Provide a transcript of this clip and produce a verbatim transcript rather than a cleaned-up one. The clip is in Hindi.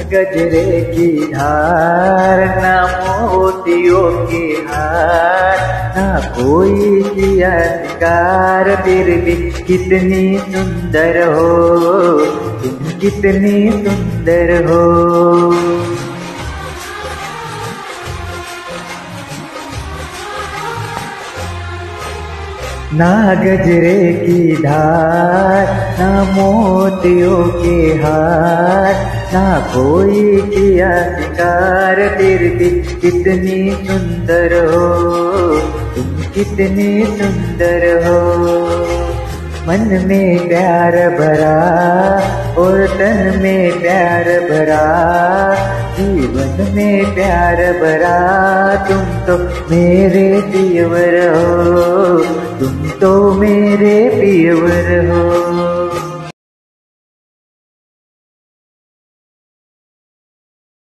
गजरे की धार, ना मोतियों की हार, ना कोई किया शिकार, फिर भी कितनी सुंदर हो तुम, कितनी सुंदर हो। ना गजरे की धार, ना मोतियों के हार, ना कोई किया शिकार, फिर भी कितनी सुंदर हो तुम, कितनी सुंदर हो। मन में प्यार भरा और तन में प्यार भरा, जीवन में प्यार भरा, तुम तो मेरे पियवर हो, तुम तो मेरे पियवर हो।